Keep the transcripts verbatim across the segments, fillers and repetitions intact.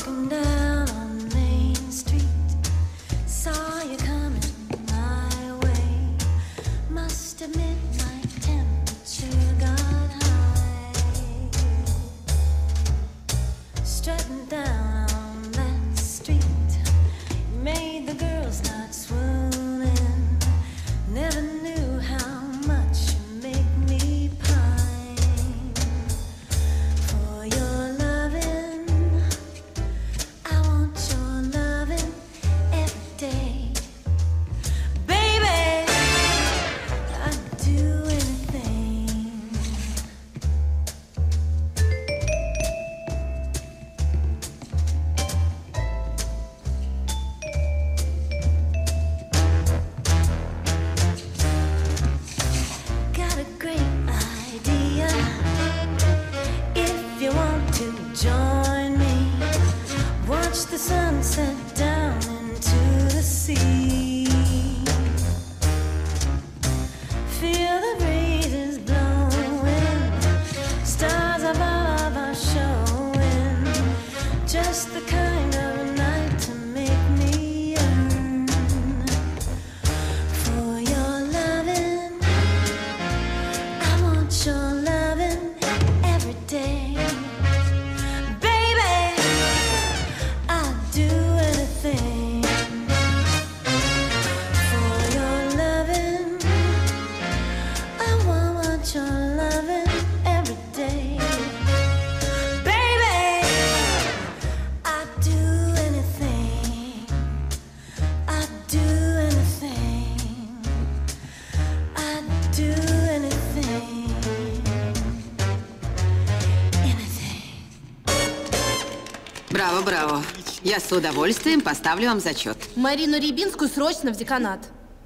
Браво, браво. Я с удовольствием поставлю вам зачет. Марину Рябинскую срочно в деканат.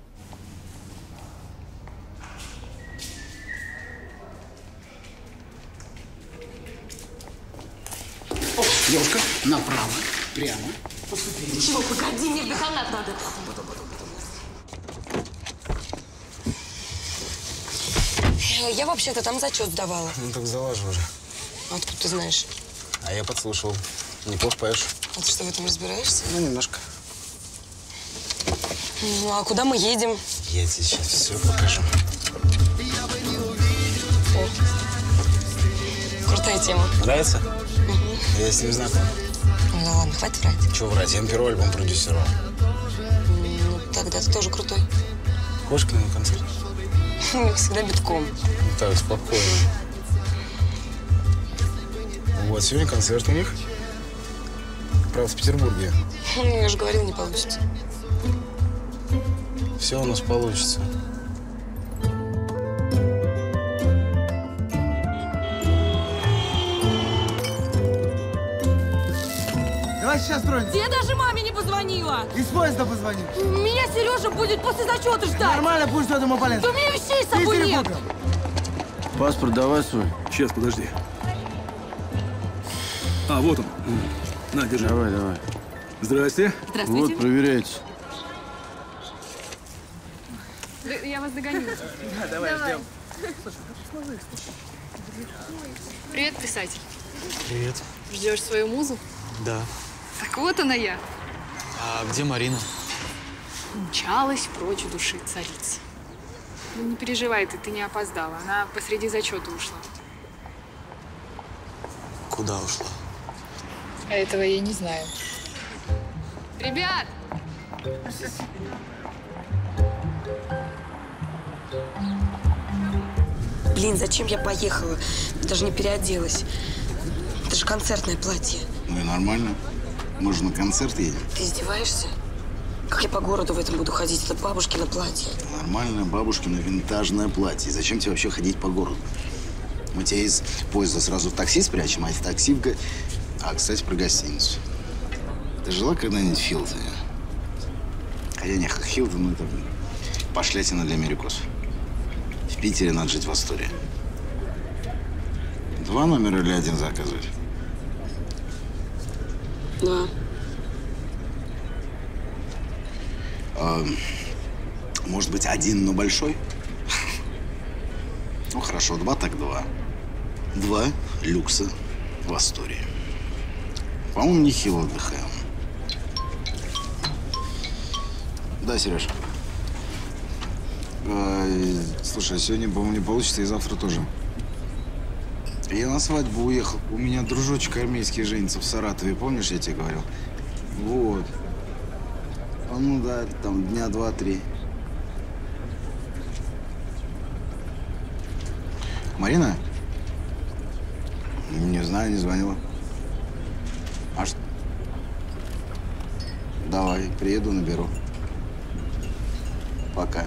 О, девушка, направо, прямо. Поступили. Чего, погоди, мне в деканат надо. Я вообще-то там зачет сдавала. Ну так сдала же уже. Откуда ты знаешь? А я подслушал. Неплохо поешь. А ты что, в этом разбираешься? Ну, немножко. Ну, а куда мы едем? Я тебе сейчас все покажу. О, крутая тема. Нравится? Угу. Я с ним знаком. Ну ладно, хватит врать. Чего врать? Я им первый альбом продюсировал. Ну, тогда ты тоже крутой. Хочешь к нему на концерт? У них всегда битком. Ну, так, спокойно. Вот, сегодня концерт у них. Правда, в Петербурге. Я же говорил, не получится. Все у нас получится. Давай сейчас строим. Я даже маме не позвонила. Из поезда позвони. Меня Сережа будет после зачета ждать. Нормально, пусть что ему полезно. Да у меня вещей с собой нет. Паспорт давай свой. Сейчас, подожди. А, вот он. На, держи. Давай, давай. Здрасте. Здравствуйте. Вот, проверяйте. Я вас догоню. Да, давай, давай. Ждем. Привет, писатель. Привет. Ждешь свою музу? Да. Так вот она я. А где Марина? Умчалась прочь души царицы. Ну не переживай ты, ты не опоздала. Она посреди зачета ушла. Куда ушла? А этого я не знаю. Ребят! Блин, зачем я поехала? Даже не переоделась. Это же концертное платье. Ну и нормально. Мы же на концерт едем. Ты издеваешься? Как я по городу в этом буду ходить? Это бабушкино платье. Нормальное бабушкино винтажное платье. Зачем тебе вообще ходить по городу? Мы тебя из поезда сразу в такси спрячем, а из такси в... А, кстати, про гостиницу. Ты жила когда-нибудь в Хилтоне? Хотя не, Хилтон, ну это пошлятина для америкосов. В Питере надо жить в Астории. Два номера или один заказывать? Да. А, может быть, один, но большой? Ну, хорошо, два так два. Два люкса в Астории. По-моему, нехило отдыхаем. Да, Сереж. А, слушай, сегодня, по-моему, не получится, и завтра тоже. Я на свадьбу уехал. У меня дружочек армейский женится в Саратове. Помнишь, я тебе говорил? Вот. А ну да, там дня два-три. Марина? Не знаю, не звонила. А что? Давай, приеду, наберу. Пока.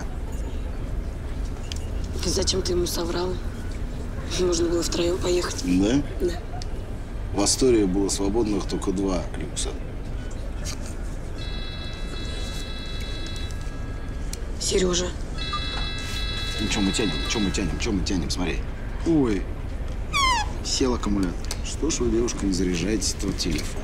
Зачем ты ему соврал? Можно было втроем поехать. Да? Да. В Астории было свободных только два люкса. Сережа. Ну, что мы тянем? Что мы тянем? Что мы тянем? Смотри. Ой. Сел аккумулятор. Что ж вы, девушка, не заряжаете тот телефон?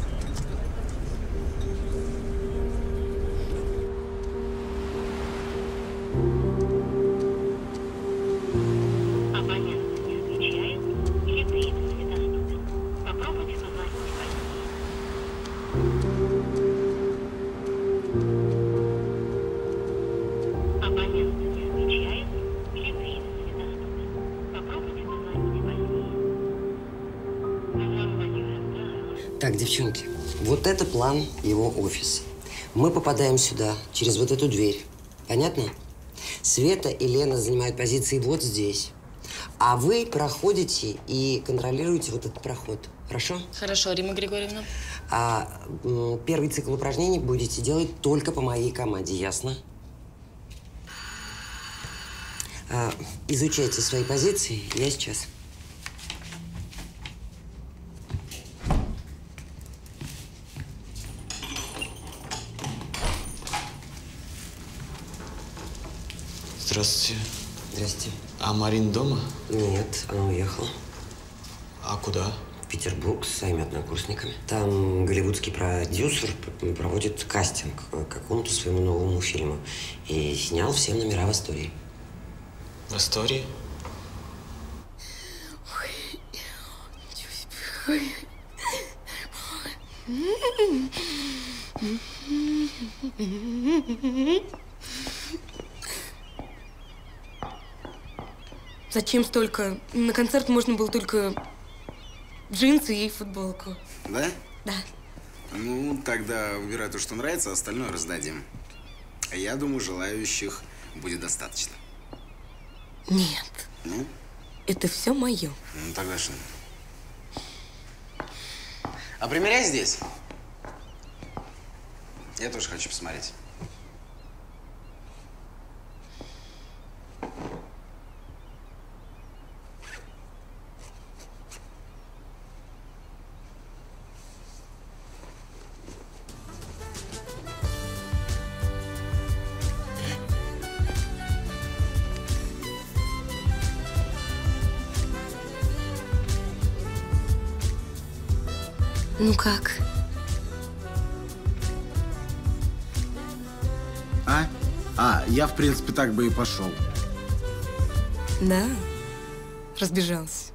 Так, девчонки, вот это план его офиса. Мы попадаем сюда, через вот эту дверь. Понятно? Света и Лена занимают позиции вот здесь. А вы проходите и контролируете вот этот проход. Хорошо? Хорошо, Римма Григорьевна. А м, первый цикл упражнений будете делать только по моей команде, ясно? А, изучайте свои позиции, я сейчас. Здравствуйте. Здрасте. А Марина дома? Нет, она уехала. А куда? В Петербург с своими однокурсниками. Там голливудский продюсер проводит кастинг к какому-то своему новому фильму. И снял все номера в Астории. В Астории? Зачем столько? На концерт можно было только джинсы и футболку. Да? Да. Ну, тогда выбирай то, что нравится, а остальное раздадим. Я думаю, желающих будет достаточно. Нет. Ну? Это все мое. Ну, тогда что? А примеряй здесь. Я тоже хочу посмотреть. Ну как? А? А, я, в принципе, так бы и пошел. Да, разбежался.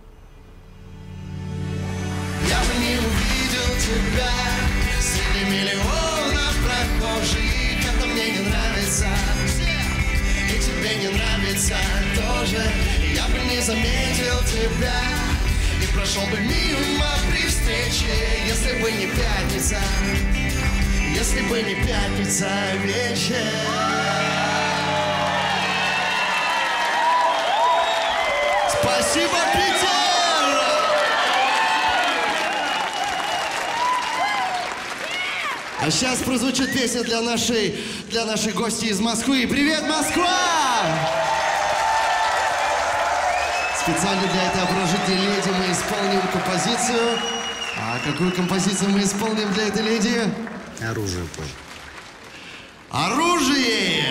Я бы не увидел тебя среди миллионов прохожих. Это мне не нравится, и тебе не нравится тоже. Я бы не заметил тебя и прошел бы мимо при встрече, если бы не пятница, если бы не пятница вечер. Спасибо, Питер! А сейчас прозвучит песня для нашей, для нашей гости из Москвы. Привет, Москва! Специально для этой обворожительной леди мы исполним композицию. А какую композицию мы исполним для этой леди? Оружие, пой. Оружие!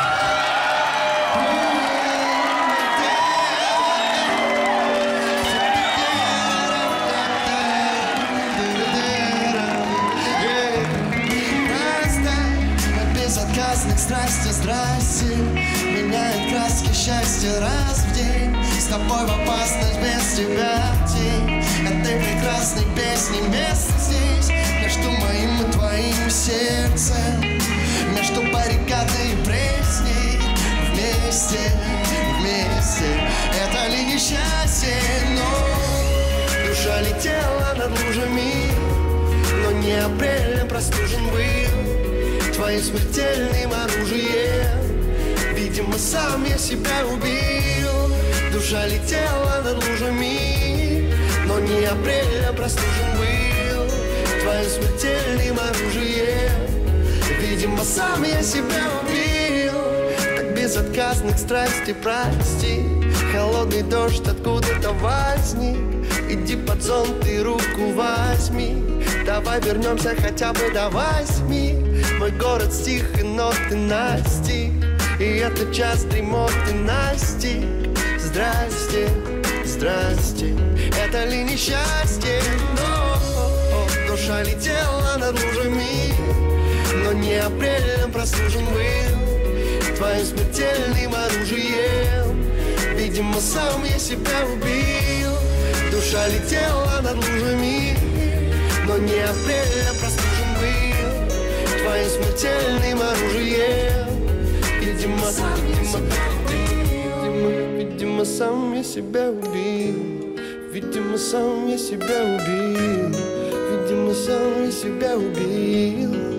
Безотказных страсти, здрасте, меняет краски счастья раз в день. С тобой в опасность, без тебя тень. этой прекрасной песни. Место здесь между моим и твоим сердцем, между баррикадой и пресней. Вместе, вместе, это ли несчастье? Но душа летела над лужами, но не апрель простужен был твоим смертельным оружием. Видимо, сам я себя убил. Душа летела над лужами, но не апрель простужен был твоим смертельным оружием. Видимо, сам я себя убил. Так безотказных страсти прости. Холодный дождь откуда-то возник. Иди под зонт и руку возьми. Давай вернемся хотя бы до восьми. Мой город стих и ноты настиг, и это час дремоты настиг. Здрасте, здрасте, это ли несчастье? Но душа летела над лужами, но не апрелем простужен был твоим смертельным оружием. Видимо, сам я себя убил. Душа летела над лужами, но не апрелем простужен был твоим смертельным оружием. Видимо, видимо, видимо, видимо, сам я себя убил. Видимо, сам я себя убил. Видимо, сам я себя убил.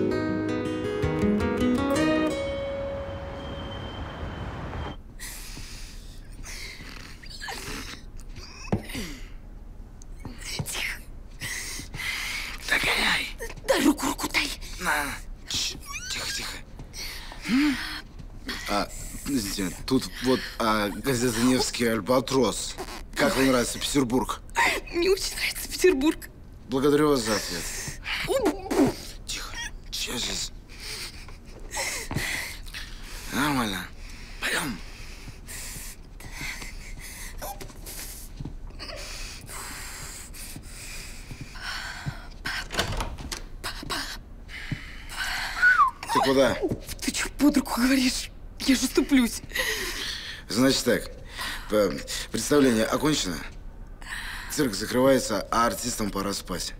Дай руку, руку дай. На. Тихо, тихо. А, подождите, тут вот а, газета «Невский Альбатрос». Как вам нравится Петербург? Мне очень нравится Петербург. Благодарю вас за ответ. Тихо. Сейчас, сейчас. Нормально. Пойдем. Ты куда? Ты что под руку говоришь? Я же ступлюсь. Значит так, представление окончено, цирк закрывается, а артистам пора спать.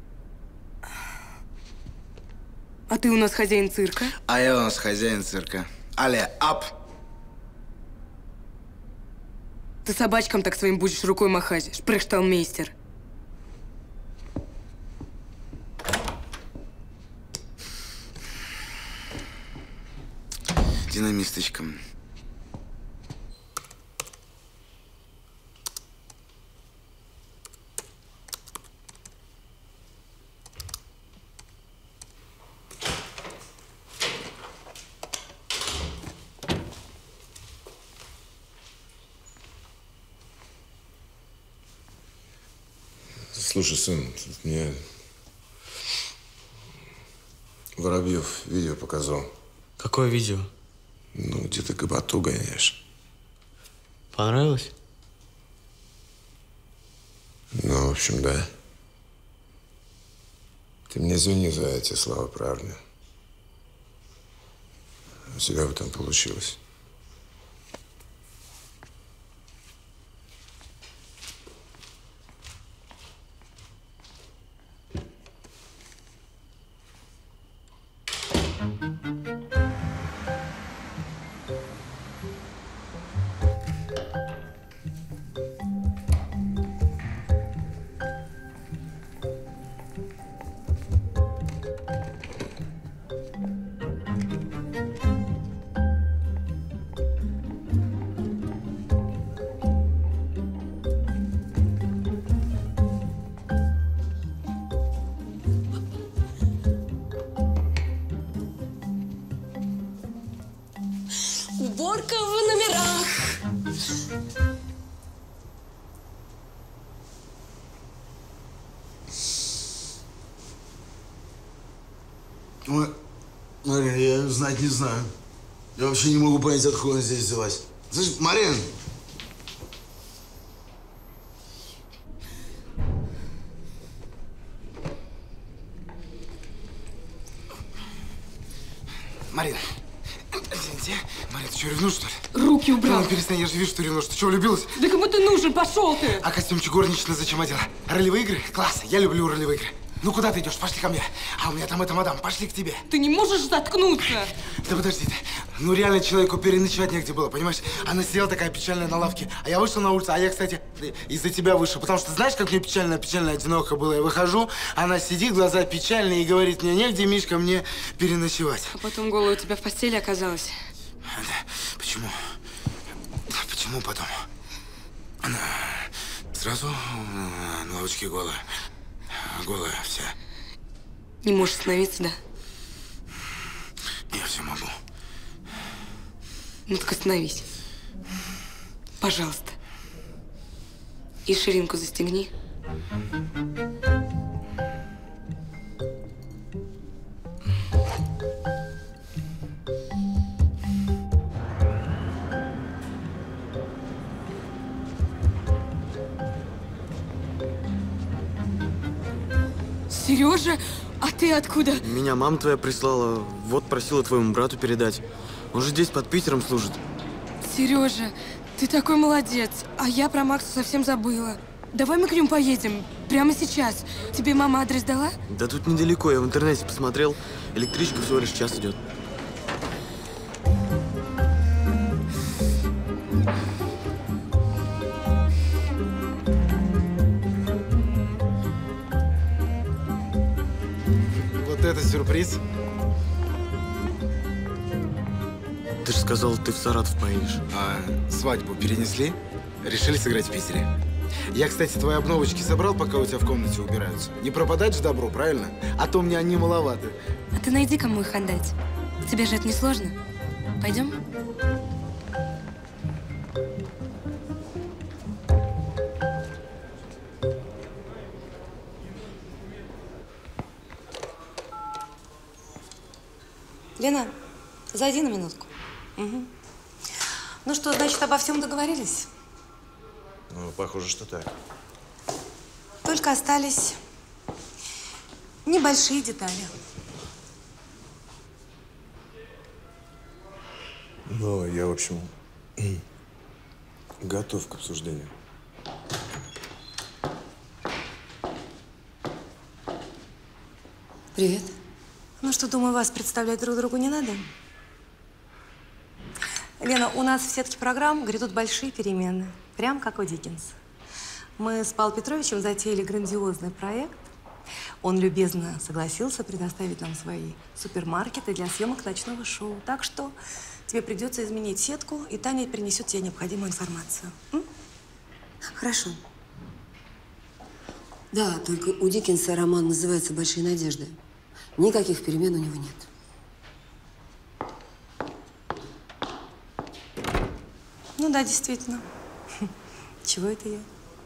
А ты у нас хозяин цирка? А я у нас хозяин цирка. Але, ап! Ты собачкам так своим будешь рукой махать, шпрехшталмейстер. Динамисточкам. Слушай, сын, мне Воробьев видео показал. Какое видео? Ну, где ты гопоту гоняешь. Понравилось? Ну, в общем, да. Ты мне извини за эти слова, правильно? У тебя бы там получилось. Уборка в номерах. Ой, Марин, я знать не знаю. Я вообще не могу понять, откуда она здесь взялась. Слышь, Марин! Марин, Где? Мария, ты что, ревнуешь, что ли? Руки убрал. Ну, перестань, я же вижу, что ревнуешь. Ты что, влюбилась? Да кому ты нужен? Пошел ты! А костюмчик горничной зачем одела? Ролевые игры? Класс, я люблю ролевые игры. Ну, куда ты идешь? Пошли ко мне. А у меня там эта мадам, пошли к тебе. Ты не можешь заткнуться? Да подожди ты. Ну, реально человеку переночевать негде было, понимаешь? Она сидела такая печальная на лавке, а я вышел на улицу, а я, кстати, из-за тебя вышел. Потому что знаешь, как мне печально, печально, одиноко было? Я выхожу, она сидит, глаза печальные и говорит мне, негде, Мишка, мне переночевать. А потом голая у тебя в постели оказалась. Почему? Почему потом? Она сразу на лавочке голая. Голая вся. Не можешь остановиться, да? Я все могу. Ну так остановись. Пожалуйста. И ширинку застегни. Сережа, а ты откуда? Меня мама твоя прислала, вот просила твоему брату передать. Он же здесь под Питером служит. Сережа, ты такой молодец, а я про Макса совсем забыла. Давай мы к нему поедем, прямо сейчас. Тебе мама адрес дала? Да тут недалеко, я в интернете посмотрел. Электричка всего лишь час идет. Вот это сюрприз. Ты же сказал, ты в Саратов поедешь. А свадьбу перенесли? Решили сыграть в Питере. Я, кстати, твои обновочки собрал, пока у тебя в комнате убираются. Не пропадать же добро, правильно? А то мне они маловаты. А ты найди, кому их отдать. Тебе же это не сложно. Пойдем? Лена, зайди на минутку. Угу. Ну что, значит, обо всем договорились? Ну, похоже, что так. Только остались небольшие детали. Ну, я, в общем, готов к обсуждению. Привет. Ну что, думаю, вас представлять друг другу не надо? Лена, у нас в сетке программ грядут большие перемены. Прям как у Диккенса. Мы с Павлом Петровичем затеяли грандиозный проект. Он любезно согласился предоставить нам свои супермаркеты для съемок ночного шоу. Так что тебе придется изменить сетку, и Таня принесет тебе необходимую информацию. М? Хорошо. Да, только у Диккенса роман называется «Большие надежды». Никаких перемен у него нет. Ну да, действительно. Чего это я?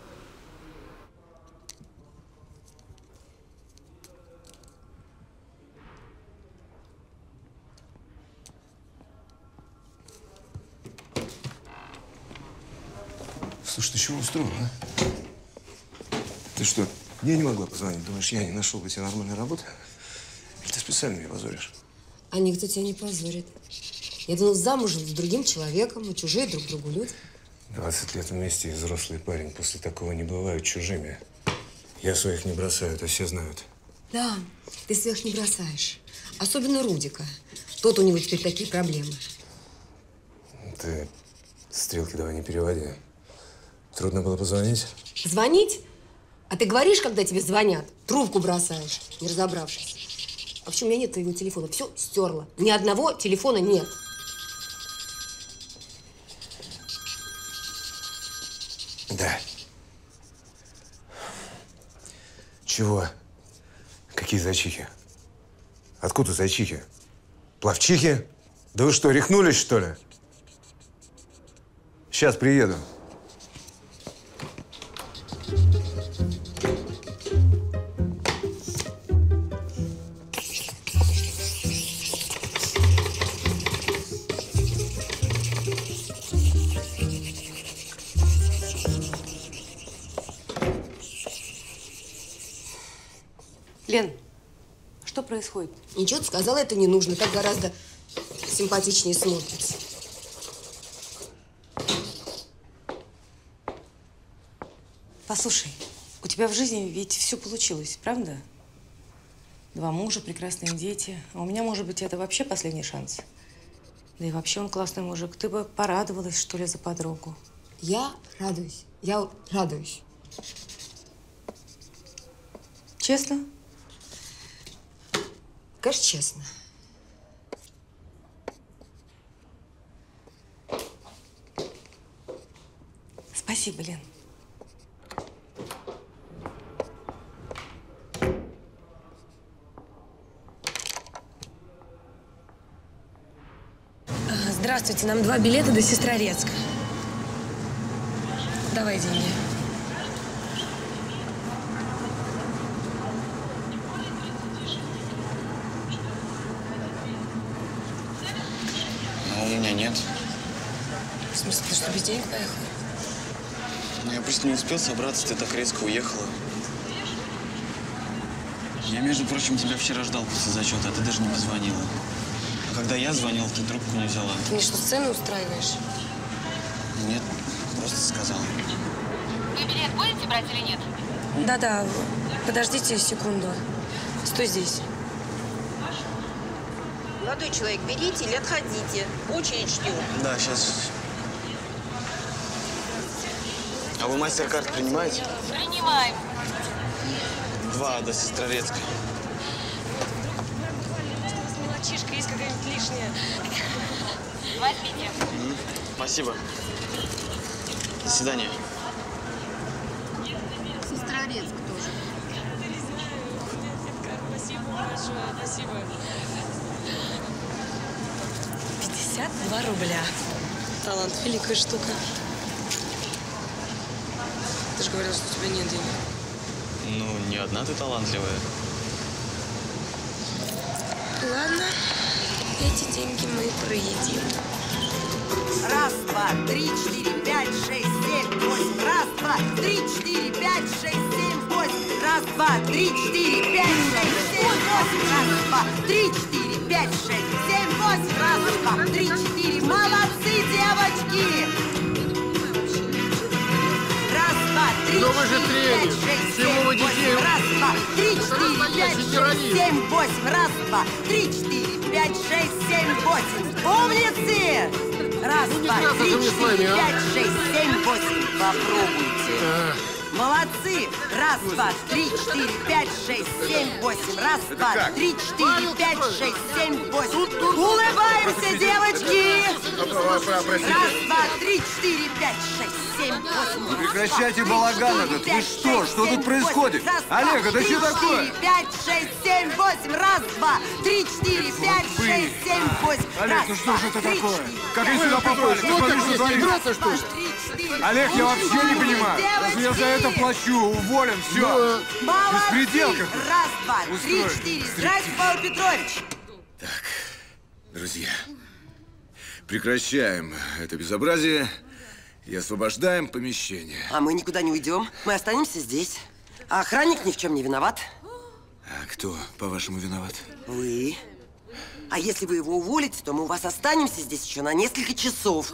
Слушай, ты чего устроил, а? Ты что, мне не могла позвонить? Думаешь, я не нашел бы тебе нормальной работы? Или ты специально меня позоришь? А никто тебя не позорит. Я думала, замужем с другим человеком, и чужие друг другу люди. двадцать лет вместе, и взрослый парень. После такого не бывают чужими. Я своих не бросаю, это все знают. Да, ты своих не бросаешь. Особенно Рудика. Тот у него теперь такие проблемы. Ты стрелки давай не переводи. Трудно было позвонить? Звонить? А ты говоришь, когда тебе звонят, трубку бросаешь, не разобравшись. А почему у меня нет твоего телефона? Все стерла. Ни одного телефона нет. Да. Чего? Какие зайчихи? Откуда зайчихи? Пловчихи? Да вы что, рехнулись, что ли? Сейчас приеду. Лен, что происходит? Ничего, ты сказала, это не нужно. Так гораздо симпатичнее смотрится. Послушай, у тебя в жизни ведь все получилось, правда? Два мужа, прекрасные дети. А у меня, может быть, это вообще последний шанс. Да и вообще он классный мужик. Ты бы порадовалась, что ли, за подругу. Я радуюсь. Я радуюсь. Честно? Конечно, честно. Спасибо, Лен. Здравствуйте, нам два билета до Сестрорецка. Давай деньги. Но у меня нет. В смысле, ты что, без денег поехал? Ну, я просто не успел собраться, ты так резко уехала. Я, между прочим, тебя вчера ждал после зачета, а ты даже не позвонила. А когда я звонил, ты трубку не взяла. Ты мне что, сцену устраиваешь? Нет, просто сказал. Вы билет будете брать или нет? Да-да, подождите секунду. Стой здесь. Молодой человек, берите или отходите. Очередь ждет. Да, сейчас. А вы мастер-карт принимаете? Принимаем. Два до Сестрорецка. Мелочишка есть какая-нибудь лишняя. Возьмите. М, Спасибо. До свидания. Сестрорецк тоже. Спасибо большое, спасибо. пятьдесят два рубля. Талант – великая штука. Ты же говорил, что у тебя нет денег. Ну, не одна ты талантливая. Ладно, эти деньги мы проедим. Раз, два, три, четыре, пять, шесть, семь, восемь. Раз, два, три, четыре, пять, шесть, семь, восемь. Раз, два, три, четыре, пять, шесть, семь, восемь. Раз, два, три, четыре, пять, шесть, семь, восемь. Раз, два, три, четыре. Молодцы, девочки! Раз, два, три, Но вы же четыре, тренер. пять, шесть, Чему семь, вы детей? восемь. Раз, два, три, четыре, пять, шесть, семь, восемь. Раз, два, три, четыре, пять, шесть, семь, восемь. Умницы! Раз, Ну, не два, драться три, же мне с вами, четыре, а? пять, шесть, семь, восемь. Попробуйте. А. Молодцы! Раз, два, три, четыре, пять, шесть, семь, восемь. Раз, два, как? три, четыре, пять, шесть, семь, восемь. Улыбаемся, девочки! Раз, два, три, четыре, пять, шесть, семь, восемь. Прекращайте балаган этот. Вы что? Что тут происходит? Олег, это что такое? пять, шесть, семь, восемь. Раз, два, три, четыре, пять, шесть, семь, восемь. Олег, ну что же это такое? Как они сюда попали? Ты Ну, смотри, так что здесь творится. играться, что ли? Олег, я вообще не понимаю. Разве я за это плачу? Уволен, все. Беспредел какой. Раз, два, три, Устроили. четыре. Здрасте, Павел Петрович. Друзья, прекращаем это безобразие и освобождаем помещение. А мы никуда не уйдем. Мы останемся здесь. А охранник ни в чем не виноват. А кто, по-вашему, виноват? Вы. А если вы его уволите, то мы у вас останемся здесь еще на несколько часов.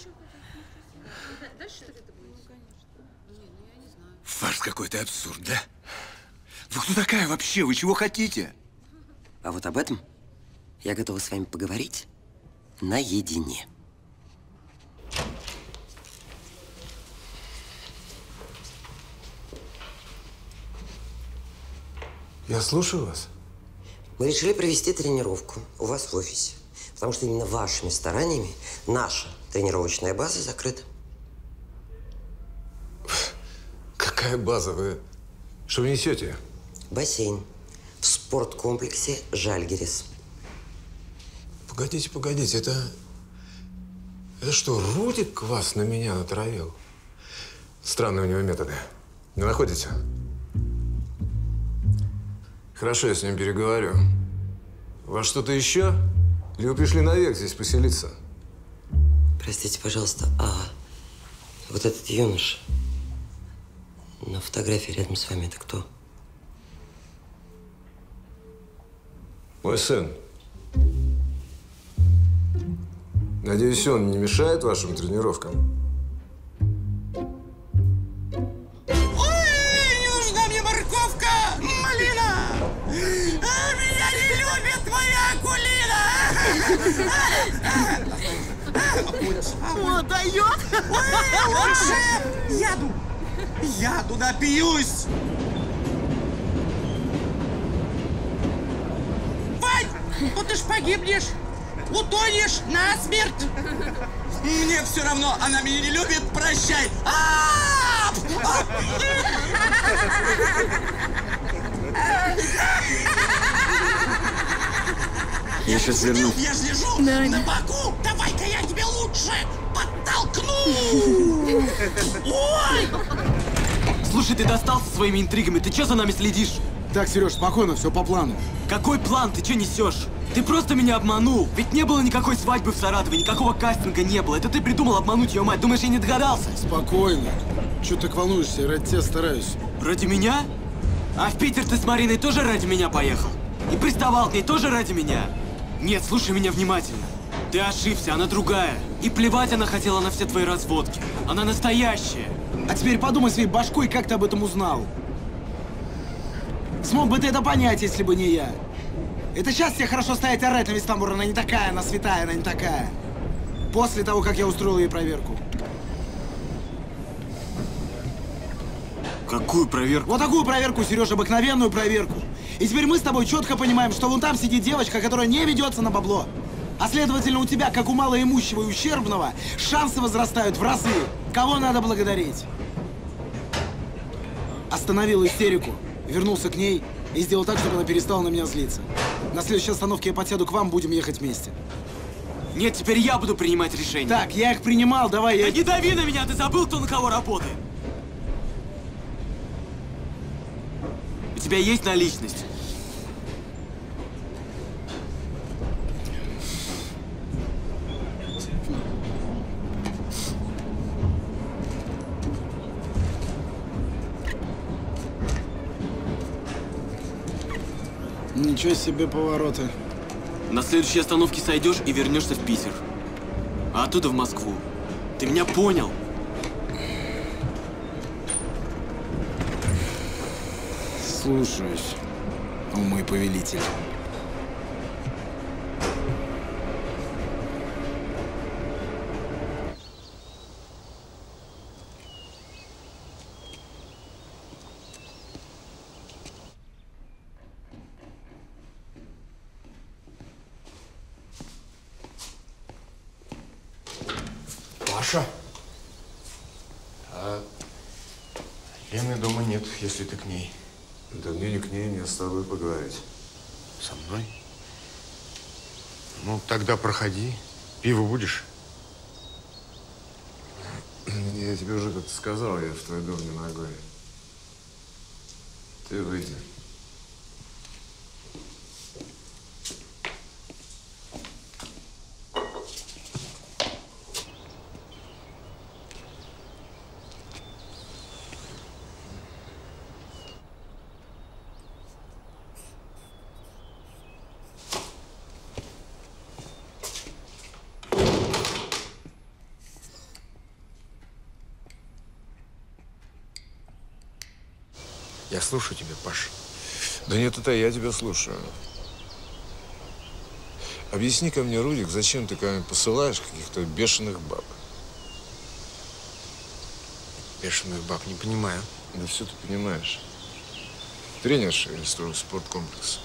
Фарс какой-то, абсурд, да? Вы кто такая вообще? Вы чего хотите? А вот об этом я готова с вами поговорить наедине. Я слушаю вас. Мы решили провести тренировку у вас в офисе. Потому что именно вашими стараниями наша тренировочная база закрыта. Какая база? Вы что вы несете? Бассейн в спорткомплексе «Жальгерис». Погодите, погодите, это… Это что, Рудик вас на меня натравил? Странные у него методы. Не находите? Хорошо, я с ним переговорю. У вас что-то еще? Или вы пришли навек здесь поселиться? Простите, пожалуйста, а вот этот юноша на фотографии рядом с вами, это кто? Мой сын. Надеюсь, он не мешает вашим тренировкам? Ой, не нужна мне морковка, малина! А меня не любит моя акулина! Вот дает! Ой, лучше яду! Яду напьюсь! Вань, ну ты ж погибнешь! Утонешь насмерть! Мне все равно, она меня не любит, прощай! Я сейчас вернусь. Я же лежу на боку! Давай-ка я тебе лучше подтолкну! Ой! Слушай, ты достал со своими интригами, ты что за нами следишь? Так, Сереж, спокойно, все по плану. Какой план? Ты что несешь? Ты просто меня обманул. Ведь не было никакой свадьбы в Саратове, никакого кастинга не было. Это ты придумал обмануть ее мать. Думаешь, я не догадался? Спокойно. Чего так волнуешься? Я ради тебя стараюсь. Ради меня? А в Питер ты с Мариной тоже ради меня поехал? И приставал к ней тоже ради меня? Нет, слушай меня внимательно. Ты ошибся, она другая. И плевать она хотела на все твои разводки. Она настоящая. А теперь подумай своей башкой, как ты об этом узнал. Смог бы ты это понять, если бы не я. Это сейчас тебе хорошо стоять орать на весь тамбур. Она не такая, она святая, она не такая. После того, как я устроил ей проверку. Какую проверку? Вот такую проверку, Сереж, обыкновенную проверку. И теперь мы с тобой четко понимаем, что вон там сидит девочка, которая не ведется на бабло. А следовательно, у тебя, как у малоимущего и ущербного, шансы возрастают в разы. Кого надо благодарить? Остановил истерику, вернулся к ней и сделал так, чтобы она перестала на меня злиться. На следующей остановке я подсяду к вам, будем ехать вместе. Нет, теперь я буду принимать решения. Так, я их принимал, давай я... Да не дави на меня, ты забыл, кто на кого работает. У тебя есть наличность? Ничего себе повороты. На следующей остановке сойдешь и вернешься в Питер. А оттуда в Москву. Ты меня понял? Слушаюсь, о мой повелитель. Паша? А Лены дома нет, если ты к ней. Да мне не к ней, мне с тобой поговорить. Со мной? Ну, тогда проходи. Пиво будешь? Я тебе уже как-то сказал, я в твой дом не ногой. Ты выйди. Я слушаю тебя, Паш. Да нет, это я тебя слушаю. Объясни-ка мне, Рудик, зачем ты ко мне посылаешь каких-то бешеных баб? Бешеных баб, не понимаю. Да все ты понимаешь. Тренерша или спорткомплекс?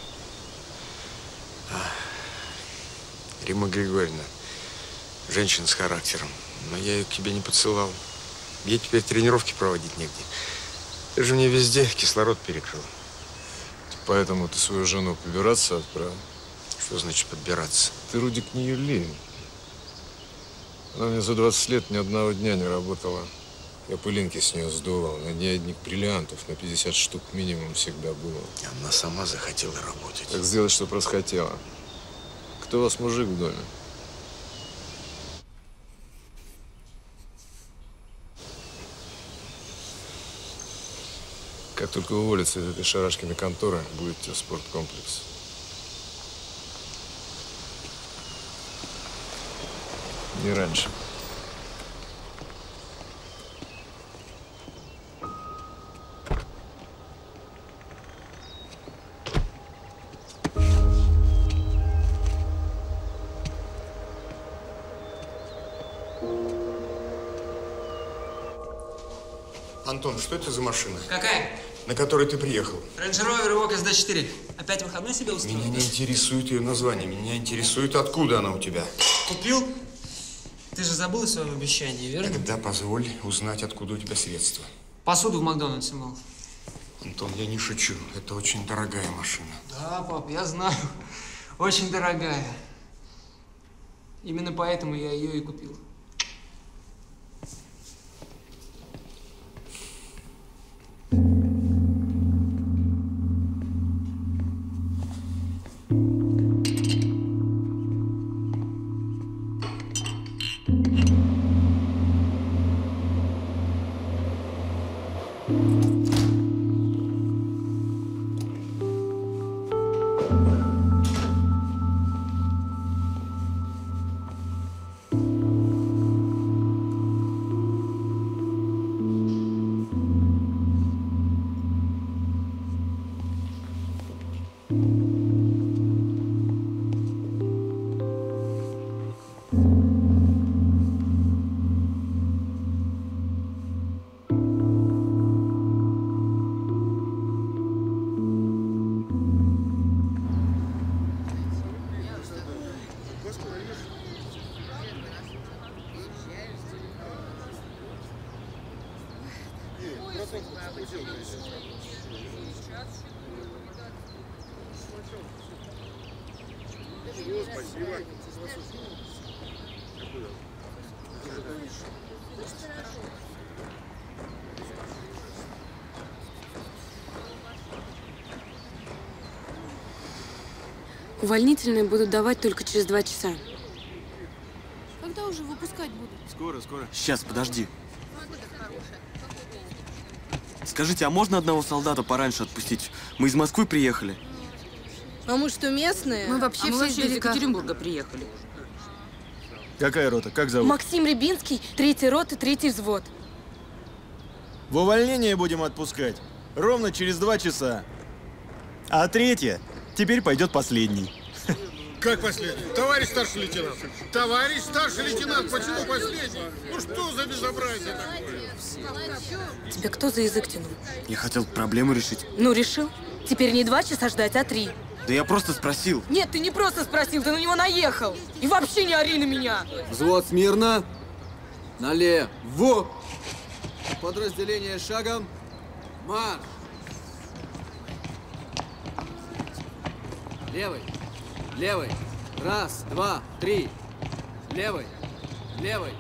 Римма Григорьевна, женщина с характером. Но я ее к тебе не подсылал. Ей теперь тренировки проводить негде. Ты же мне везде кислород перекрыл. Поэтому ты свою жену побираться отправил? Что значит подбираться? Ты, Рудик, не юли. Она мне за двадцать лет ни одного дня не работала. Я пылинки с нее сдувал. На ней одних бриллиантов на пятьдесят штук минимум всегда было. Она сама захотела работать. Так сделать, что просто хотела. Кто у вас мужик в доме? Как только уволится из этой шарашкиной конторы, будет тебе спорткомплекс. Не раньше. Антон, что это за машина? Какая? На которой ты приехал. Рейндж Ровер Evoque эс дэ четыре. Опять выходной себе устроил? Меня не интересует ее название. Меня интересует, откуда она у тебя. Купил? Ты же забыл о своем обещании, верно? Тогда позволь узнать, откуда у тебя средства. Посуду в Макдональдсе мыл. Антон, я не шучу. Это очень дорогая машина. Да, пап, я знаю. Очень дорогая. Именно поэтому я ее и купил. Увольнительные будут давать только через два часа. Когда уже выпускать будут? Скоро, скоро. Сейчас, подожди. Скажите, а можно одного солдата пораньше отпустить? Мы из Москвы приехали. А мы что, местные? Мы вообще а все мы из вообще Екатеринбурга приехали. Какая рота? Как зовут? Максим Рябинский, третья рота, третий взвод. В увольнение будем отпускать. Ровно через два часа. А третья теперь пойдет последний. Как последний? Товарищ старший лейтенант! Товарищ старший лейтенант, почему последний? Ну что за безобразие такое? Тебя кто за язык тянул? Я хотел проблему решить. Ну, решил. Теперь не два часа ждать, а три. Да я просто спросил. Нет, ты не просто спросил, ты на него наехал. И вообще не ори на меня. Взвод смирно. Налево. Подразделение шагом. Марш. Левый. Левый. Раз, два, три. Левый. Левый.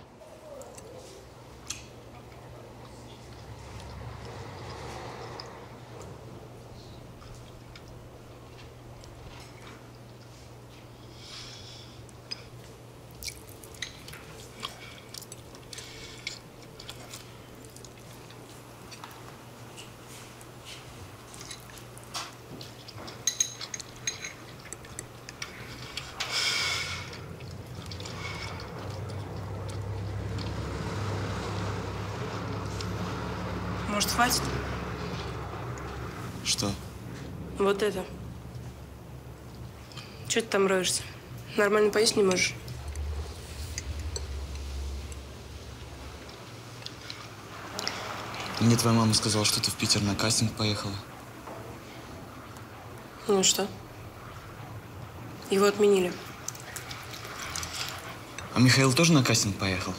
Может, хватит? Что? Вот это. Чего ты там роешься? Нормально поесть не можешь? Мне твоя мама сказала, что ты в Питер на кастинг поехала. Ну и что? Его отменили. А Михаил тоже на кастинг поехал?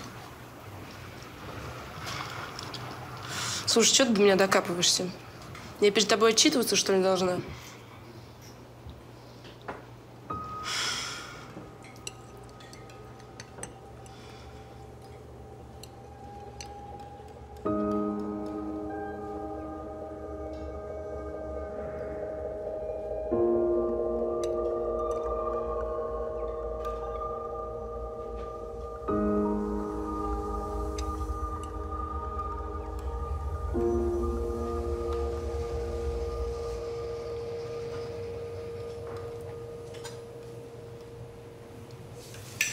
Слушай, что ты до меня докапываешься? Я перед тобой отчитываться, что ли, должна?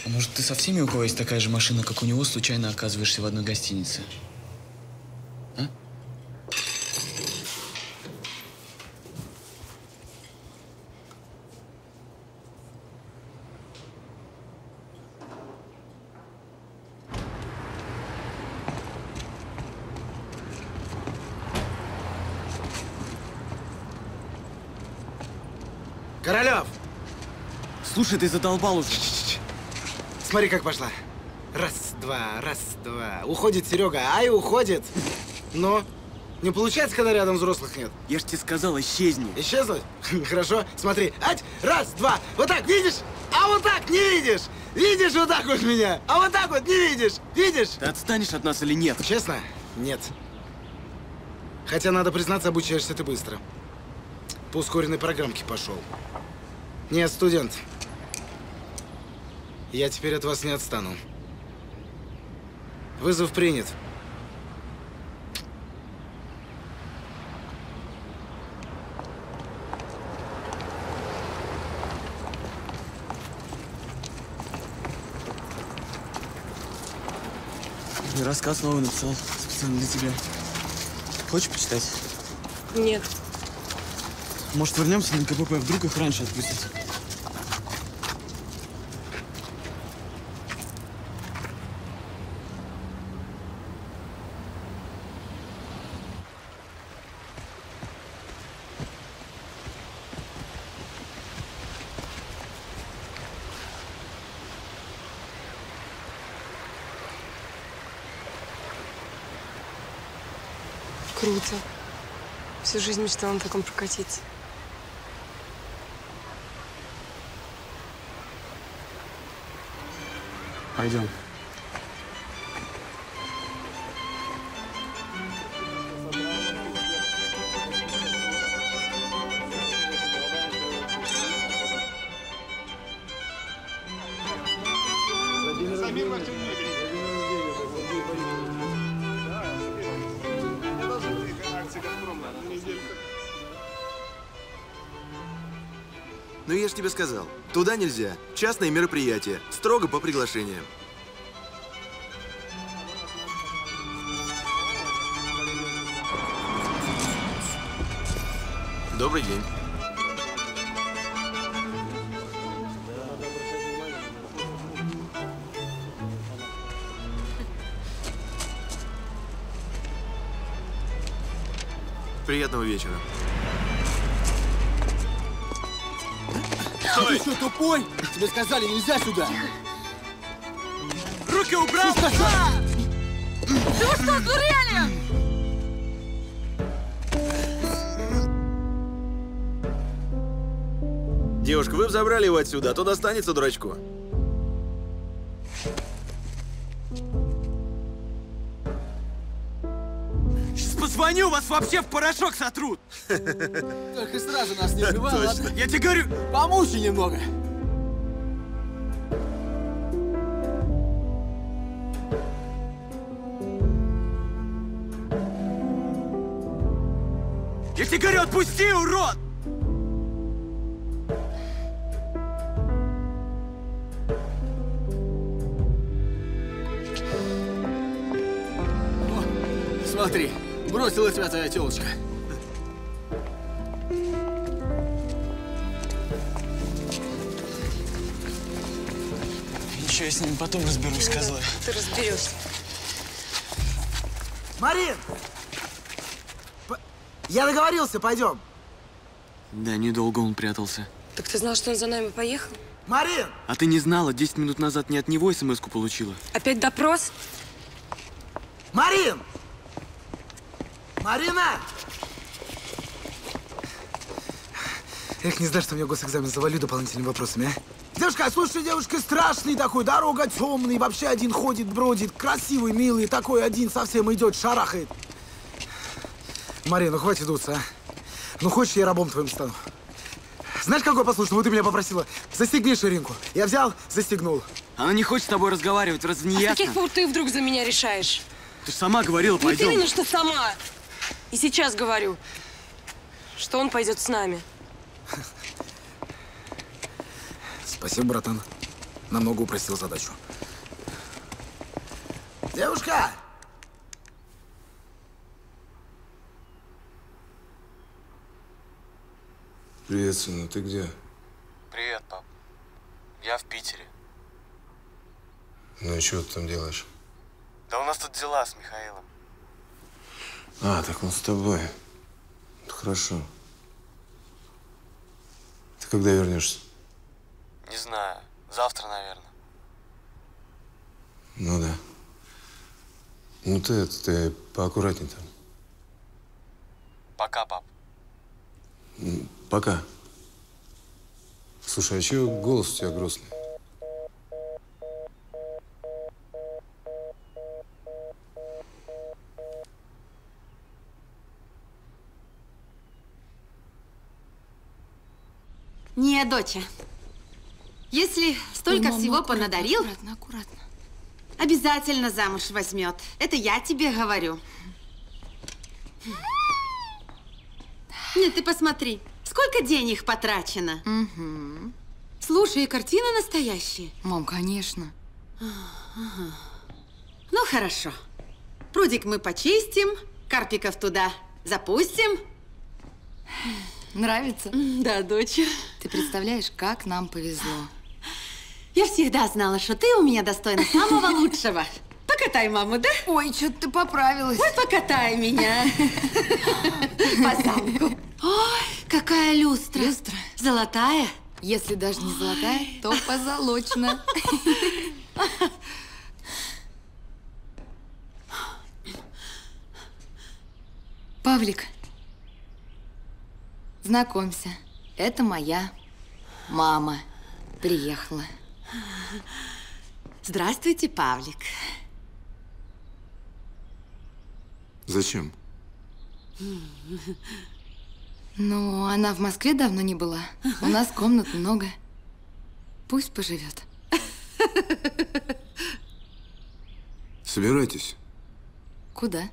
А может, ты со всеми, у кого есть такая же машина, как у него, случайно оказываешься в одной гостинице? А? Королев! Слушай, ты задолбал уже. Смотри, как пошла. Раз, два, раз, два. Уходит Серега, ай, уходит. Но не получается, когда рядом взрослых нет. Я ж тебе сказал, исчезни. Исчезнуть? Хорошо. Смотри. Ать, раз, два. Вот так, видишь? А вот так не видишь. Видишь вот так вот меня? А вот так вот не видишь. Видишь? Ты отстанешь от нас или нет? Честно? Нет. Хотя, надо признаться, обучаешься ты быстро. По ускоренной программке пошел. Нет, студент. Я теперь от вас не отстану. Вызов принят. Рассказ новый написал, специально для тебя. Хочешь почитать? Нет. Может, вернемся на КПП, вдруг их раньше отпустят. Круто. Всю жизнь мечтала на таком прокатиться. Пойдем. Ну я ж тебе сказал, туда нельзя. Частные мероприятия, строго по приглашениям. Добрый день. Приятного вечера. А ты что, тупой? Тебе сказали, нельзя сюда. Руки убрал! Что сказал? Да вы что, сдурели? Девушка, вы бы забрали его отсюда, а то достанется дурачку. Сейчас позвоню, вас вообще в порошок сотрут. Только сразу нас не убивай, ладно? Я тебе говорю... Помучи немного. Я тебе говорю, отпусти, урод! О, смотри, бросила тебя твоя телочка. Ничего, я с ними потом разберусь, козлы. Ты разберешься. Марин! П- Я договорился, пойдем. Да, недолго он прятался. Так ты знал, что он за нами поехал? Марин! А ты не знала, десять минут назад не от него смс-ку получила? Опять допрос? Марин! Марина! Эх, не знаю, что мне госэкзамен завалю дополнительными вопросами, а? Девушка, слушай, девушка, страшный такой, дорога темный, вообще один ходит, бродит, красивый, милый, такой один совсем идет, шарахает. Марина, ну хватит дуться, а? Ну хочешь, я рабом твоим стану? Знаешь, какой послушный? Вот ты меня попросила, застегни ширинку. Я взял, застегнул. Она не хочет с тобой разговаривать, разве не а ясно? с каких пор ты вдруг за меня решаешь? Ты же сама говорила, пойдем. Вот именно, что сама. И сейчас говорю, что он пойдет с нами. Спасибо, братан. намного упростил задачу. Девушка! Привет, сына, ты где? Привет, пап. Я в Питере. Ну и что ты там делаешь? Да у нас тут дела с Михаилом. А, так он с тобой. Хорошо. Ты когда вернешься? Не знаю. Завтра, наверное. Ну да. Ну ты это, ты поаккуратней там. Пока, пап. Пока. Слушай, а чего голос у тебя грустный? Не, доча. Если столько Ой, мама, всего аккуратно, понадарил, Аккуратно, аккуратно. обязательно замуж возьмет. Это я тебе говорю. Нет, ты посмотри, сколько денег потрачено. Угу. Слушай, и картины настоящие. Мам, конечно. Ага. Ну, хорошо. Прудик мы почистим, карпиков туда запустим. Нравится? Да, доча. Ты представляешь, как нам повезло. Я всегда знала, что ты у меня достойна самого лучшего. Покатай маму, да? Ой, что-то ты поправилась. Вот покатай меня. По замку. Ой, какая люстра. Люстра? Золотая? Если даже не золотая, то позолочена. Павлик, знакомься, это моя мама приехала. Здравствуйте, Павлик. Зачем? Ну, она в Москве давно не была. У нас комнат много. Пусть поживет. Собирайтесь. Куда?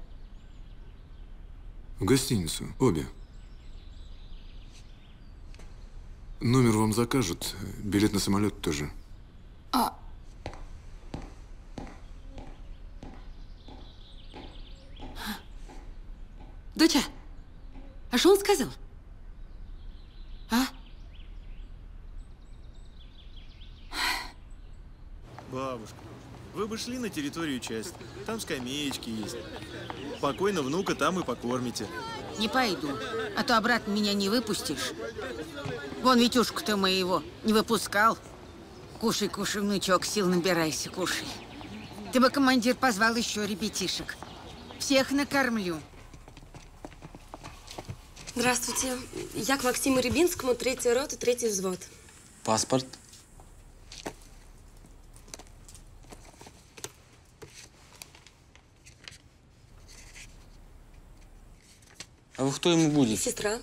В гостиницу. Обе. Номер вам закажут. Билет на самолет тоже. А... Доча, а что он сказал? А? Бабушка, вы бы шли на территорию части. Там скамеечки есть. Спокойно внука там и покормите. Не пойду, а то обратно меня не выпустишь. Вон Витюшку-то моего не выпускал. Кушай, кушай, внучок, сил набирайся, кушай. Ты бы, командир, позвал еще ребятишек. Всех накормлю. Здравствуйте. Я к Максиму Рябинскому, третий рота, третий взвод. Паспорт? А вы кто ему будете? Сестра.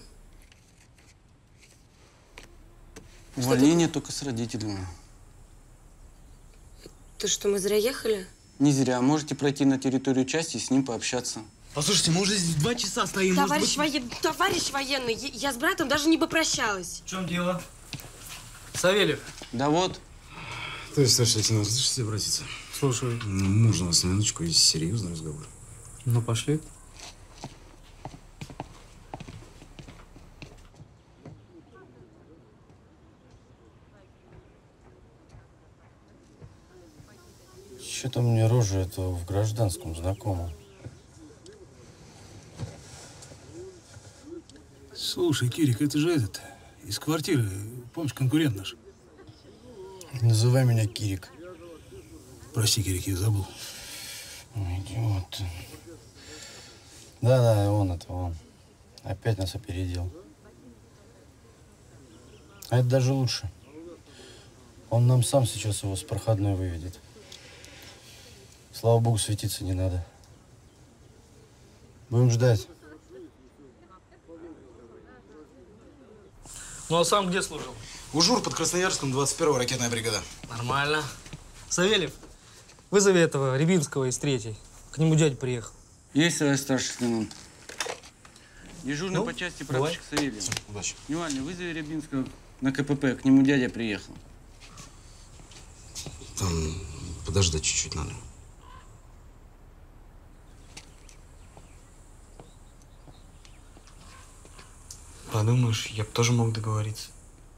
Увольнение только с родителями. То, что мы зря ехали? Не зря. Можете пройти на территорию части и с ним пообщаться. Послушайте, мы уже здесь два часа стоим. Товарищ, быть... воен... Товарищ военный, я с братом даже не попрощалась. В чем дело? Савельев. Да вот. Товарищ старший лейтенант, разрешите обратиться? Слушаю. Можно вас на минуточку, есть серьезный разговор. Ну, пошли. Что-то мне рожа этого в гражданском знакомо. Слушай, Кирик, это же этот, из квартиры, помнишь, конкурент наш? Называй меня Кирик. Прости, Кирик, я забыл. Ой, идиот. Да-да, он это, он. Опять нас опередил. А это даже лучше. Он нам сам сейчас его с проходной выведет. Слава богу, светиться не надо. Будем ждать. Ну, а сам где служил? У ЖУР под Красноярском, двадцать первая ракетная бригада. Нормально. Савельев, вызови этого Рябинского из третьей. К нему дядя приехал. Есть, товарищ старший лейтенант. Дежурный Ну, по части давай. прапорщик Савельев. Удачи. Внимание, вызови Рябинского на КПП. К нему дядя приехал. Там подождать чуть-чуть надо. Подумаешь, я бы тоже мог договориться.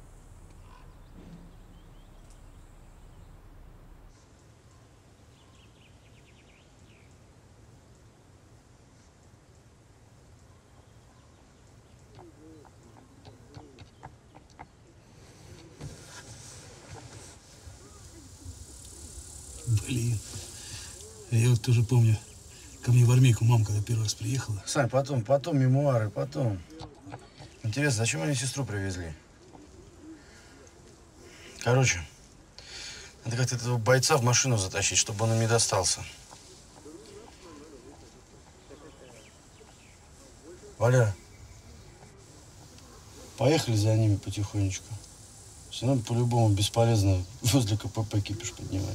Блин. Я вот тоже помню, ко мне в армейку мама, когда первый раз приехала. Сань, потом, потом мемуары, потом. Интересно, зачем они сестру привезли? Короче, надо как-то этого бойца в машину затащить, чтобы он им не достался. Валя, поехали за ними потихонечку. Все равно по-любому бесполезно возле КПП кипиш поднимать.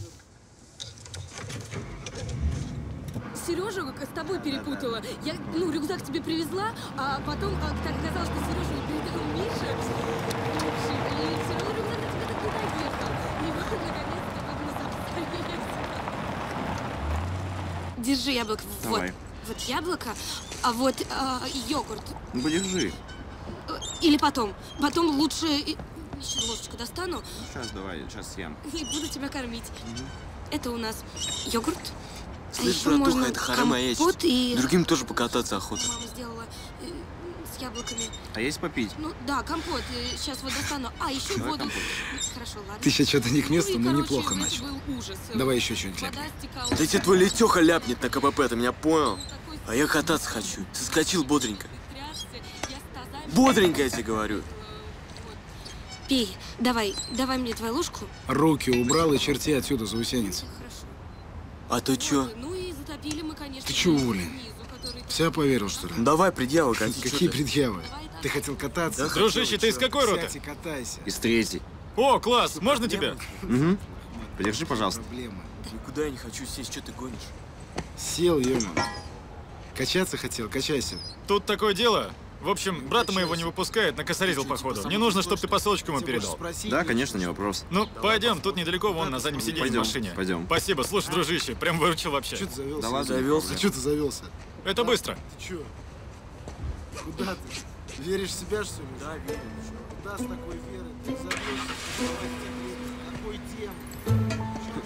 Сережа с тобой перепутала. Я, ну, рюкзак тебе привезла, а потом а, так оказалось, что Сережа передал Мише. И все равно рюкзак на тебя так не доехал. И вот, наконец-то, мы запустились. Держи яблоко. Давай. Вот, вот яблоко, а вот а, йогурт. Ну, подержи. Или потом. Потом лучше еще ложечку достану. Сейчас давай, сейчас съем. И буду тебя кормить. Угу. Это у нас йогурт. Слышь, а братуха, это харама есть. И... Другим тоже покататься охота. Мама сделала э, с яблоками. А есть попить? Ну да, компот. Э, сейчас вот достану. А, еще Давай воду. компот. Хорошо, ладно. Ты сейчас что-то не к месту, ну, но короче, неплохо начал. Ужас. Давай еще что-нибудь ляпни. Да тебе твой Летеха ляпнет на КПП, ты меня понял? А я кататься хочу. Ты скачил бодренько. Бодренько, я тебе говорю. Пей. Давай, давай мне твою ложку. Руки убрал и черти отсюда, заусенец. А то чё? Ну и затопили мы, конечно. Ты чё, Улин? Вся поверил, что ли? Ну, давай, предъявы какие. Какие предъявы? Ты хотел кататься? Да, дружище, ты из какой роты? Сядь и катайся. Из третьей. О, класс, можно тебя? Угу. Подержи, пожалуйста. Проблема. Никуда я не хочу сесть, что ты гонишь? Сел, ё-моё. Качаться хотел, качайся. Тут такое дело. В общем, брата моего не выпускает, накосорезил походу. Мне нужно, чтобы ты посылочку ему передал. Да, конечно, не вопрос. Ну, пойдем, тут недалеко, вон на заднем сиденье Пойдем, в машине. пойдем. Спасибо, слушай, дружище, прям выручил вообще. Чё ты завелся? Да ладно, завелся. Чё ты завелся? Это быстро. Ты чё? Куда ты? Веришь в себя, что ли? Да, верю. Куда с такой верой? Ты завелся. Какой тем?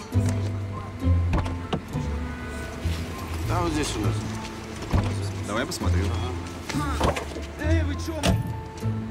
Да, вот здесь у нас. Давай посмотрю. Эй, вы чё?